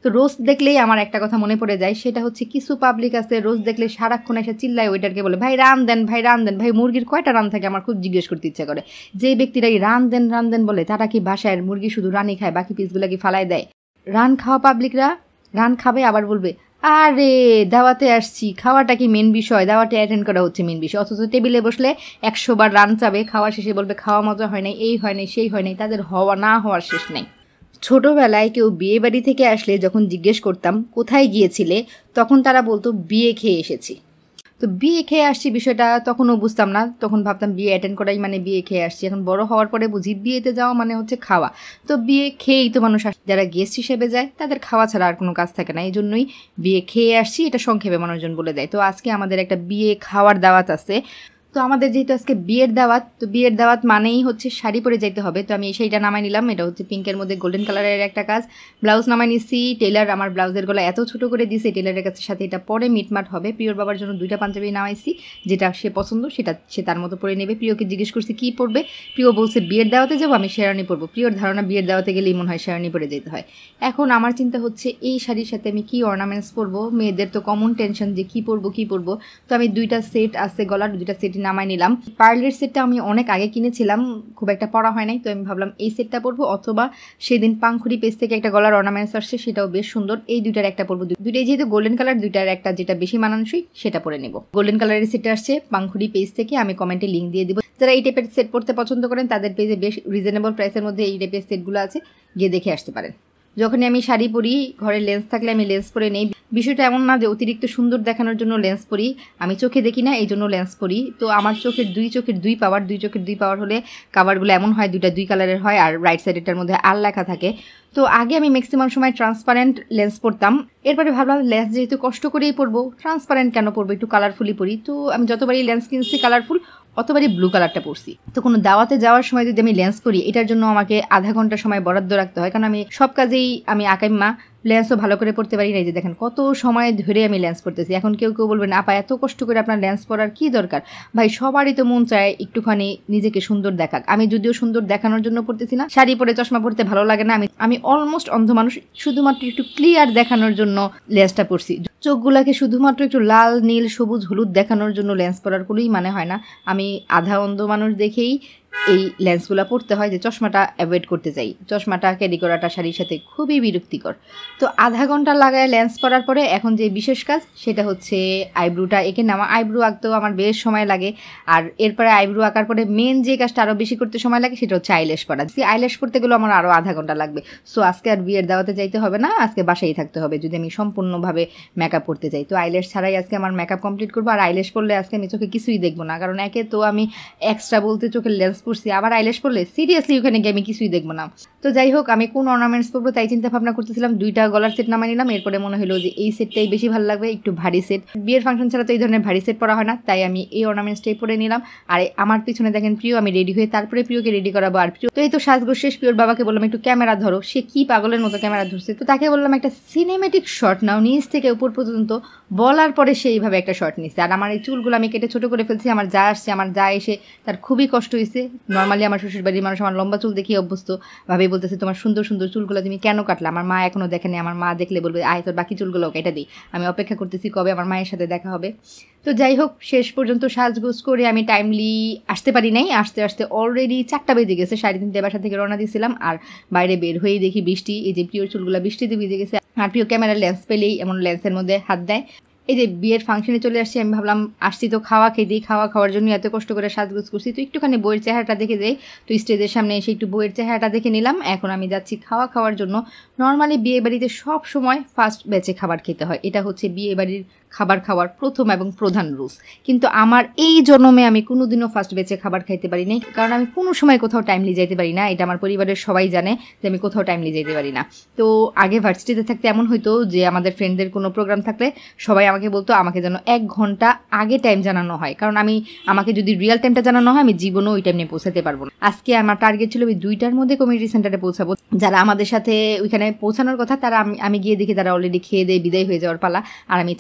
তো রোস্ট দেখলেই আমার একটা কথা মনে পড়ে যায়, সেটা হচ্ছে কিছু পাবলিক আছে রোস্ট দেখলে সারাক্ষণ এসে চিল্লায় ওইটারকে বলে ভাই রান দেন, ভাই রান দেন, ভাই মুরগির কয়টা রান থাকে আমার খুব জিজ্ঞেস করতে ইচ্ছা করে। যে ব্যক্তিরা এই রান দেন বলে তারা কি বাসায় মুরগি শুধু রানই খায়, বাকি পিসগুলা কি ফালায় দেয়? রান খাওয়া পাবলিকরা রান খাবে আবার বলবে আরে দাওয়াতে আসছি, খাওয়াটা কি মেন বিষয়, দাওয়াতে অ্যাটেন্ড করা হচ্ছে মেন বিষয়। অথচ টেবিলে বসলে 100 বার রান চাবে, খাওয়া শেষে বলবে খাওয়া মজা হয় নাই, এই হয় নাই সেই হয় নাই, তাদের হওয়া না হওয়ার শেষ নেই। ছোটোবেলায় কেউ বিয়ে বাড়ি থেকে আসলে যখন জিজ্ঞেস করতাম কোথায় গিয়েছিলে, তখন তারা বলতো বিয়ে খেয়ে এসেছি। তো বিয়ে খেয়ে আসছি বিষয়টা তখনও বুঝতাম না, তখন ভাবতাম বিয়ে অ্যাটেন্ড করাই মানে বিয়ে খেয়ে আসছি। এখন বড় হওয়ার পরে বুঝি বিয়েতে যাওয়া মানে হচ্ছে খাওয়া। তো বিয়ে খেয়েই তো মানুষ যারা গেস্ট হিসেবে যায় তাদের খাওয়া ছাড়া আর কোনো কাজ থাকে না, এই জন্যই বিয়ে খেয়ে আসছি এটা সংক্ষেপে মানুষজন বলে দেয়। তো আজকে আমাদের একটা বিয়ে খাওয়ার দাওয়াত আছে। তো আমাদের যেহেতু আজকে বিয়ের দাওয়াত, তো বিয়ের দাওয়াত মানেই হচ্ছে শাড়ি পরে যাইতে হবে। তো আমি সেইটা নামাই নিলাম, এটা হচ্ছে পিঙ্কের মধ্যে গোল্ডেন কালারের একটা কাজ। ব্লাউজ নামাই নিচ্ছি, টেলার আমার ব্লাউজের গলা এত ছোট করে দিয়েছে, টেলারের কাছে সাথে এটা পরে মিটমাট হবে। প্রিয়র বাবার জন্য 2টা পাঞ্জাবি নামাইছি, যেটা সে পছন্দ সেটা সে তার মতো পরে নেবে। প্রিয়কে জিজ্ঞেস করছি কী পরবে, প্রিয় বলছে বিয়ের দাওয়াতে যাবো, আমি শেরানি পরবো। প্রিয়র ধারণা বিয়ের দাওয়াতে গেলেই মনে হয় শেরানি পরে যেতে হয়। এখন আমার চিন্তা হচ্ছে এই শাড়ির সাথে আমি কী অর্নামেন্টস পরবো, মেয়েদের তো কমন টেনশন যে কী পরবো। তো আমি 2টা সেট আছে গলার, 2টা সেটই নামাই নিলাম। পার্লের সেটটা আমি অনেক আগে কিনেছিলাম, খুব একটা পরা হয় নাই, তো আমি ভাবলাম এই সেটটা পরবো, অথবা সেদিন পাংখুড়ি পেজ থেকে একটা গলার অর্নামেন্টস আসছে সেটাও বেশ সুন্দর, এই 2টার একটা পরবো। 2টাই যেহেতু গোল্ডেন কালার, 2টার একটা যেটা বেশি মানানসই সেটা পরে নেব। গোল্ডেন কালারের সেটটা আসছে পাংখুড়ি পেজ থেকে, আমি কমেন্টে লিঙ্ক দিয়ে দিব। যারা এই টাইপের সেট পরতে পছন্দ করেন তাদের পেজে বেশ রিজনেবল প্রাইসের মধ্যে এই টাইপের সেটগুলো আছে, গিয়ে দেখে আসতে পারেন। যখনই আমি শাড়ি পরি, ঘরে লেন্স থাকলে আমি লেন্স পরে নেই। বিষয়টা এমন না যে অতিরিক্ত সুন্দর দেখানোর জন্য লেন্স পরি, আমি চোখে দেখি না এই জন্য লেন্স পরি। তো আমার চোখের দুই পাওয়ার হলে কাভারগুলো এমন হয় 2টা 2 কালারের হয়, আর রাইট সাইডেরটার মধ্যে আর লেখা থাকে। তো আগে আমি ম্যাক্সিমাম সময় ট্রান্সপারেন্ট লেন্স পরতাম, এরপরে ভাবলাম লেন্স যেহেতু কষ্ট করেই পরবো, ট্রান্সপারেন্ট কেন পরবো, একটু কালারফুলি পরি। তো আমি যতবারই লেন্স কিনছি কালারফুল, অতবারই ব্লু কালারটা পরছি। তো কোনো দাওয়াতে যাওয়ার সময় যদি আমি লেন্স পরি, এটার জন্য আমাকে আধা ঘন্টা সময় বরাদ্দ রাখতে হয়, কারণ আমি সব কাজেই আমি আকাইম্মা, লেন্সও ভালো করে পড়তে পারি না। এই যে দেখেন কত সময় ধরে আমি লেন্স পড়তেছি। এখন কেউ বলবেন আপা এত কষ্ট করে আপনার লেন্স পরার কী দরকার? ভাই সবারই তো মন চায় একটুখানি নিজেকে সুন্দর দেখাক। আমি যদিও সুন্দর দেখানোর জন্য পড়তেছি না, শাড়ি পরে চশমা পরতে ভালো লাগে না, আমি অলমোস্ট অন্ধ মানুষ, শুধুমাত্র একটু ক্লিয়ার দেখানোর জন্য লেন্সটা পরছি। চোখগুলাকে শুধুমাত্র একটু লাল নীল সবুজ হলুদ দেখানোর জন্য লেন্স পরার কোনোই মানে হয় না। আমি আধা অন্ধ মানুষ দেখেই এই লেন্সগুলো পরতে হয়, যে চশমাটা অ্যাভয়েড করতে চাই। চশমাটা ক্যারি করাটা শাড়ির সাথে খুবই বিরক্তিকর। তো আধা ঘন্টা লাগায় লেন্স পরার পরে এখন যে বিশেষ কাজ সেটা হচ্ছে আইব্রুটা এঁকে নেওয়া। আইব্রু আঁকতেও আমার বেশ সময় লাগে, আর এরপরে আইব্রু আঁকার পরে মেন যে কাজটা আরও বেশি করতে সময় লাগে সেটা হচ্ছে আইল্যাশ পরা। আইল্যাশ করতে গেলেও আমার আরও আধা ঘন্টা লাগবে। সো আজকে আর বিয়ের দাওয়াতে যাইতে হবে না, আজকে বাসায় থাকতে হবে যদি আমি সম্পূর্ণভাবে মেকআপ করতে চাই। তো আইল্যাশ ছাড়াই আজকে আমার মেকআপ কমপ্লিট করবো। আর আইল্যাশ পরলে আজকে আমি চোখে কিছুই দেখবো না, কারণ একে তো আমি এক্সট্রা বলতে চোখের লেন্স পরছি, আবার আইল্যাশ পরলে সিরিয়াসলি ওখানে গিয়ে আমি কিছুই দেখবো না। তো যাই হোক, আমি কোন অর্নামেন্টস পরবো তাই চিন্তা ভাবনা করতেছিলাম। 2টা গলার সেট নামাই নিলাম, এরপরে মনে হলো যে এই সেটটাই বেশি ভালো লাগবে, একটু ভারী সেট। বিয়ের ফাংশন ছাড়া তো এই ধরনের ভারী সেট পরা হয় না, তাই আমি এই অর্নামেন্টসটাই পরে নিলাম। আর আমার পিছনে দেখেন প্রিয়, আমি রেডি হয়ে তারপরে প্রিয়কে রেডি করাবো। আর প্রিয় তো এই তো সাজগোজ শেষ, প্রিয়র বাবাকে বললাম একটু ক্যামেরা ধরো, সে কি পাগলের মতো ক্যামেরা ধরছে। তো তাকে বললাম একটা সিনেমেটিক শট নাও, নিচ থেকে উপর পর্যন্ত, বলার পরে সেইভাবে একটা শট নিচ্ছে। আর আমার এই চুলগুলো আমি কেটে ছোট করে ফেলছি। আমার যা আসছে, আমার যা এসে তার খুবই কষ্ট হয়েছে। নর্মালি আমার শ্বশুর বাড়ির মানুষ আমার লম্বা চুল দেখি অভ্যস্ত, ভাবে বলতেছে তোমার সুন্দর সুন্দর চুলগুলো তুমি কেন কাটলা। আমার মা এখনও দেখেনি, আমার মা দেখলে বলবে আয় তোর বাকি চুলগুলো কেটে দিই। আমি অপেক্ষা করতেছি কবে আমার মায়ের সাথে দেখা হবে। তো যাই হোক, শেষ পর্যন্ত সাজগোজ করে আমি টাইমলি আসতে পারি নাই। আসতে আসতে অলরেডি 4টা বেজে গেছে, 3:30 বাসা থেকে রওনা দিয়েছিলাম। আর বাইরে বের হয়েই দেখি বৃষ্টি, এই যে প্রিয় চুলগুলো বৃষ্টিতে ভিজে গেছে। আর প্রিয় ক্যামেরার লেন্স পেলেই এমন লেন্সের মধ্যে হাত দেয়। এই যে বিয়ের ফাংশনে চলে আসছি, আমি ভাবলাম আসছি তো খাওয়া খেয়ে দিই, খাওয়া খাওয়ার জন্য এত কষ্ট করে সাজগোজ করছি, তো একটুখানি বইয়ের চেহারাটা দেখে যাই। তো স্টেজের সামনে এসে একটু বইয়ের চেহারাটা দেখে নিলাম। এখন আমি যাচ্ছি খাওয়া খাওয়ার জন্য। নর্মালি বিয়ে বাড়িতে সব সময় ফার্স্ট ব্যাচে খাবার খেতে হয়, এটা হচ্ছে বিয়ে বাড়ির খাবার খাওয়ার প্রথম এবং প্রধান রুলস। কিন্তু আমার এই জন্মে আমি কোনোদিনও ফার্স্ট ব্যাচে খাবার খাইতে পারি নাই, কারণ আমি কোনো সময় কোথাও টাইমলি যাইতে পারি না। এটা আমার পরিবারের সবাই জানে যে আমি কোথাও টাইমলি যাইতে পারি না। তো আগে ভার্সিটিতে থাকতে এমন হইতো যে আমাদের ফ্রেন্ডদের কোনো প্রোগ্রাম থাকলে সবাই আমাকে বলতো আমাকে যেন 1 ঘন্টা আগে টাইম জানানো হয়, কারণ আমাকে যদি রিয়েল টাইমটা জানানো হয় আমি জীবনেও ওই টাইম নিয়ে পৌঁছাতে পারবো না। আজকে আমার টার্গেট ছিল আমি 2টার মধ্যে কমিউনিটি সেন্টারে পৌঁছাবো। যারা আমাদের সাথে ওইখানে পৌঁছানোর কথা তারা আমি গিয়ে দেখি তারা অলরেডি খেয়ে দিয়ে বিদায় হয়ে যাওয়ার পালা। আর আমি 4টা বাজে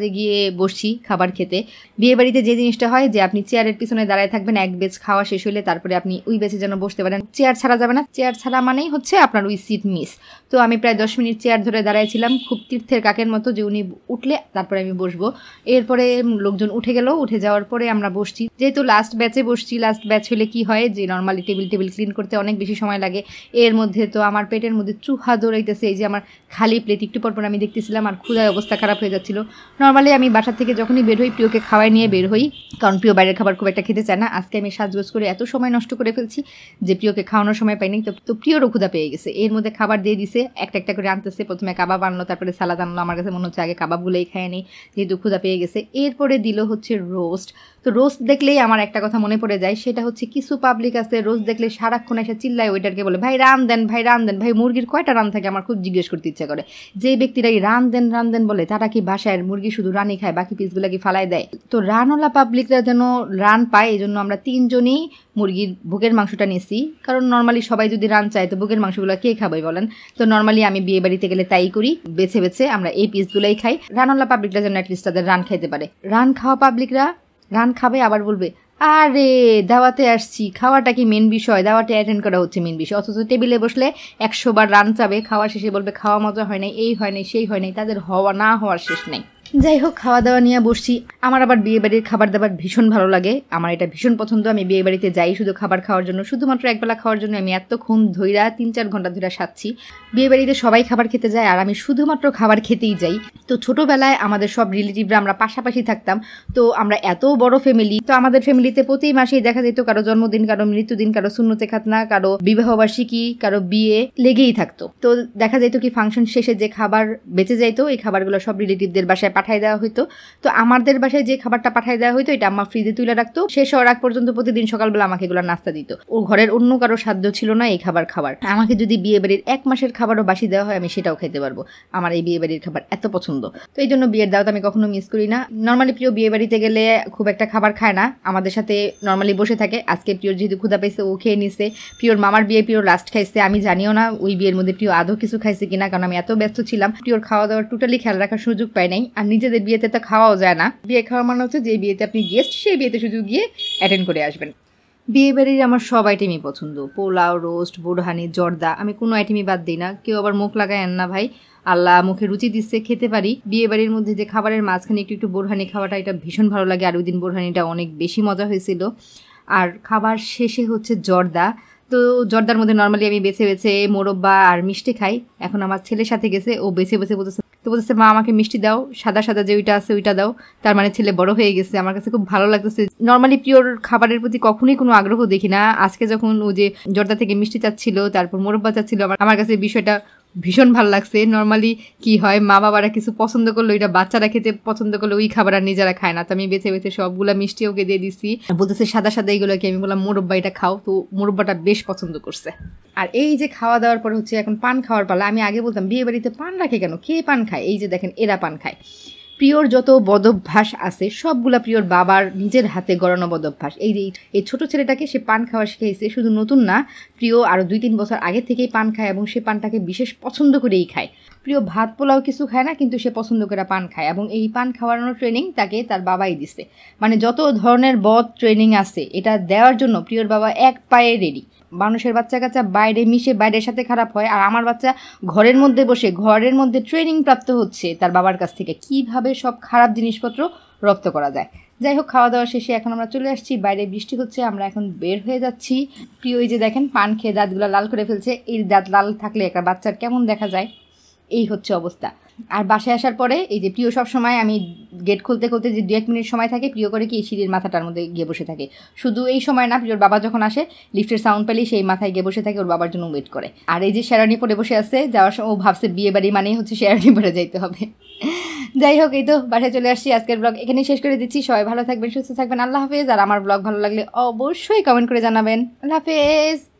ছাদে গিয়ে বসছি খাবার খেতে। বিয়ে বাড়িতে যে জিনিসটা হয় যে আপনি চেয়ারের পিছনে দাঁড়ায় থাকবেন, এক বেচ খাওয়া শেষ হলে তারপরে আপনি ওই বেচে যেন বসতে পারেন, চেয়ার ছাড়া যাবে না। চেয়ার ছাড়া মানেই হচ্ছে আপনার ওই সিট মিস। তো আমি প্রায় 10 মিনিট চেয়ার ধরে দাঁড়াইছিলাম, খুব তীর্থের কাকের মতো, যে উনি উঠলে তারপরে আমি বসবো। এরপরে লোকজন উঠে গেল, উঠে যাওয়ার পরে আমরা বসছি। যেহেতু লাস্ট ব্যাচে বসছি, লাস্ট ব্যাচ হলে কি হয় যে নর্মালি টেবিল ক্লিন করতে অনেক বেশি সময় লাগে। এর মধ্যে তো আমার পেটের মধ্যে চুহা দৌড়াইতেছে। এই যে আমার খালি প্লেট একটু পরপর আমি দেখতেছিলাম, আর ক্ষুধায় অবস্থা খারাপ হয়ে যাচ্ছিল। নর্মালি আমি বাসা থেকে যখনই বের হই প্রিয়কে খাওয়াই নিয়ে বের হই, কারণ প্রিয় বাইরের খাবার খুব একটা খেতে চায় না। আজকে আমি সাজগোজ করে এত সময় নষ্ট করে ফেলছি যে প্রিয়কে খাওয়ানোর সময় পাইনি। তো প্রিয়রও ক্ষুধা পেয়ে গেছে। এর মধ্যে খাবার দিয়ে দিছে, একটা একটা করে আনতেছে। প্রথমে কাবাব আনলো, তারপরে সালাদ আনলো। আমার কাছে মনে হচ্ছে আগে কাবাবগুলোই খায় নি, যেহেতু ক্ষুধা পেয়ে গেছে। এরপরে দিল হচ্ছে রোস্ট। তো রোস্ট দেখলেই আমার একটা কথা মনে পড়ে যায়, সেটা হচ্ছে কিছু পাবলিক আছে রোস্ট দেখলে সারাক্ষণ এসে চিল্লায়, ওইটারকে বলে ভাই রান দেন, ভাই রান দেন। ভাই মুরগির কয়টা রান থাকে আমার খুব জিজ্ঞেস করতে ইচ্ছা করে। যে ব্যক্তিরা এই রান দেন বলে তারা কি বাসায় মুরগি শুধু রানই খায়, বাকি পিসগুলা কি ফালাই দেয়? তো রানওয়ালা পাবলিকরা যেন রান পায়, এই জন্য আমরা 3 জনই মুরগির বুকের মাংসটা নিয়েছি। কারণ নর্মালি সবাই যদি রান চায় তো বুকের মাংসগুলো কে খাবে বলেন? তো নর্মালি আমি বিয়ে বাড়িতে গেলে তাই করি, বেছে বেছে আমরা এই পিসগুলাই খাই। রানওয়ালা পাবলিকরা যেন অ্যাটলিস্ট তাদের রান খাইতে পারে। রান খাওয়া পাবলিকরা রান খাবে, আবার বলবে আরে দাওয়াতে আসছি, খাওয়াটা কি মেন বিষয়? দাওয়াতে অ্যাটেন্ড করা হচ্ছে মেন বিষয়। অথচ টেবিলে বসলে 100 বার রান চাবে, খাওয়া শেষে বলবে খাওয়া মজা হয় নাই, এই হয় নাই, সেই হয় নাই। তাদের হওয়া না হওয়ার শেষ নেই। যাই হোক, খাওয়া দাওয়া নিয়ে বসছি। আমার আবার বিয়ে বাড়ির খাবার দাবার ভীষণ ভালো লাগে, আমার এটা ভীষণ পছন্দ। আমি বিয়ে বাড়িতে যাই শুধু খাবার খাওয়ার জন্য, শুধুমাত্র একবেলা খাওয়ার জন্য। আমি এতক্ষণ ধইরা 3-4 ঘন্টা ধরে সাচ্ছি। বিয়ে বাড়িতে সবাই খাবার খেতে যায় আর আমি শুধুমাত্র খাবার খেতেই যাই। তো ছোটবেলায় আমাদের সব রিলেটিভরা আমরা পাশাপাশি থাকতাম। তো আমরা এত বড় ফ্যামিলি, তো আমাদের ফ্যামিলিতে প্রতি মাসেই দেখা যেত কারো জন্মদিন, কারো মৃত্যুদিন, কারো সুন্নতে খাতনা, কারো বিবাহবার্ষিকী, কারো বিয়ে লেগেই থাকতো। তো দেখা যেত কি ফাংশন শেষে যে খাবার বেঁচে যাইতো, এই খাবারগুলো সব রিলেটিভদের বাসায় পাঠাই দেওয়া হইতো। তো আমাদের বাসায় যে খাবারটা পাঠাই দেওয়া হইতো এটা আম্মা ফ্রিজে তুলে রাখতো। শেষ হওয়ার আগ পর্যন্ত প্রতিদিন সকালবেলা আমাকে এগুলো নাস্তা দিত। ও ঘরের অন্য কারো সাধ্য ছিল না এই খাবার খাবার। আমাকে যদি বিয়ে বাড়ির 1 মাসের খাবারও বাসি দেওয়া হয় আমি সেটাও খেতে পারবো। আমার এই বিয়ে বাড়ির খাবার এত পছন্দ। তো এই জন্য বিয়ের দাওয়াত আমি কখনো মিস করি না। নর্মালি প্রিয় বিয়ে বাড়িতে গেলে খুব একটা খাবার খায় না, আমাদের সাথে নর্মালি বসে থাকে। আজকে প্রিয়র যেহেতু ক্ষুধা পাইছে ও খেয়ে নিছে। প্রিয়র মামার বিয়ে প্রিয় লাস্ট খাইছে, আমি জানিও না ওই বিয়ের মধ্যে প্রিয় আদৌ কিছু খাইছে কিনা, কারণ আমি এত ব্যস্ত ছিলাম। প্রিয়র খাওয়া দাওয়ার টোটালি খেয়াল রাখার সুযোগ পাই নাই। আর নিজেদের বিয়েতে তো খাওয়াও যায় না। বিয়ে খাওয়া মানে হচ্ছে যে বিয়েতে আপনি গেস্ট, সেই বিয়েতে শুধু গিয়ে অ্যাটেন্ড করে আসবেন। বিয়ে বাড়ির আমার সব আইটেমই পছন্দ, পোলাও, রোস্ট, বোরহানি, জর্দা, আমি কোনো আইটেমই বাদ দিই না। কেউ আবার মুখ লাগায়েন না ভাই, আল্লাহ মুখে রুচি দিচ্ছে, খেতে পারি। বিয়ে বাড়ির মধ্যে যে খাবারের মাঝখানে একটু একটু বোরহানি খাওয়াটা এটা ভীষণ ভালো লাগে। আর ওই দিন বোরহানিটা অনেক বেশি মজা হয়েছিল। আর খাবার শেষে হচ্ছে জর্দা। তো জর্দার মধ্যে নর্মালি আমি বেছে বেছে মোরব্বা আর মিষ্টি খাই। এখন আমার ছেলের সাথে গেছে, ও বেছে বেছে বলতেছে মা আমাকে মিষ্টি দাও, সাদা সাদা যে ওইটা আছে ওইটা দাও। তার মানে ছেলে বড় হয়ে গেছে। আমার কাছে খুব ভালো লাগতেছে। নর্মালি প্রিয়র খাবারের প্রতি কখনোই কোনো আগ্রহ দেখি না। আজকে যখন ও যে জর্দা থেকে মিষ্টি চাচ্ছিল, তারপর মোরব্বা চাচ্ছিল, আমার কাছে বিষয়টা ভীষণ ভালো লাগছে। নর্মালি কি হয়, মা বাবারা কিছু পছন্দ করলো, এটা বাচ্চারা খেতে পছন্দ করলো, ওই খাবার আর নিজেরা খায় না। তো আমি বেছে বেছে সবগুলা মিষ্টি ওকে দিয়ে দিচ্ছি। বলতেছে সাদা সাদা এইগুলোকে, আমি বললাম মোরব্বা এটা খাও। তো মোরব্বাটা বেশ পছন্দ করছে। আর এই যে খাওয়া দাওয়ার পর হচ্ছে এখন পান খাওয়ার পালা। আমি আগে বলতাম বিয়ে বাড়িতে পান রাখে কেন, কে পান খায়? এই যে দেখেন এরা পান খায়। প্রিয়র যত বদভ্যাস আছে সবগুলা প্রিয়র বাবার নিজের হাতে গড়ানো বদভ্যাস। এই যে এই ছোট ছেলেটাকে সে পান খাওয়া শিখেছে, শুধু নতুন না, প্রিয় আরও 2-3 বছর আগে থেকেই পান খায় এবং সে পানটাকে বিশেষ পছন্দ করেই খায়। প্রিয় ভাত পোলাও কিছু খায় না, কিন্তু সে পছন্দ করে পান খায়। এবং এই পান খাওয়ানোর ট্রেনিং তাকে তার বাবাই দিছে। মানে যত ধরনের বদ ট্রেনিং আছে এটা দেওয়ার জন্য প্রিয়র বাবা এক পায়ে রেডি। মানুষের বাচ্চা কাচ্চা বাইরে মিশে বাইরের সাথে খারাপ হয়, আর আমার বাচ্চা ঘরের মধ্যে বসে ঘরের মধ্যে ট্রেনিং প্রাপ্ত হচ্ছে তার বাবার কাছ থেকে, কিভাবে সব খারাপ জিনিসপত্র রপ্ত করা যায়। যাই হোক, খাওয়া দাওয়া শেষে এখন আমরা চলে আসছি, বাইরে বৃষ্টি হচ্ছে, আমরা এখন বের হয়ে যাচ্ছি। প্রিয় এই যে দেখেন পান খেয়ে দাঁতগুলো লাল করে ফেলছে। এই দাঁত লাল থাকলে একটা বাচ্চার কেমন দেখা যায়, এই হচ্ছে অবস্থা। আর বাসায় আসার পরে এই যে প্রিয় সব সময় আমি গেট খুলতে খুলতে যে 2-1 মিনিট সময় থাকে, প্রিয় করে কি সিঁড়ির মাথাটার মধ্যে গিয়ে বসে থাকে। শুধু এই সময় না, প্রিয়র বাবা যখন আসে লিফটের সাউন্ড পেলেই সেই মাথায় গিয়ে বসে থাকে, ওর বাবার জন্য ওয়েট করে। আর এই যে শেরানি পরে বসে আছে, যাওয়ার সময় ও ভাবছে বিয়ে বাড়ি মানেই হচ্ছে শেরানি পরে যাইতে হবে। যাই হোক, এই তো বাসায় চলে আসছি। আজকের ব্লগ এখানেই শেষ করে দিচ্ছি। সবাই ভালো থাকবেন, সুস্থ থাকবেন, আল্লাহ হাফেজ। আর আমার ব্লগ ভালো লাগলে অবশ্যই কমেন্ট করে জানাবেন। আল্লাহ হাফেজ।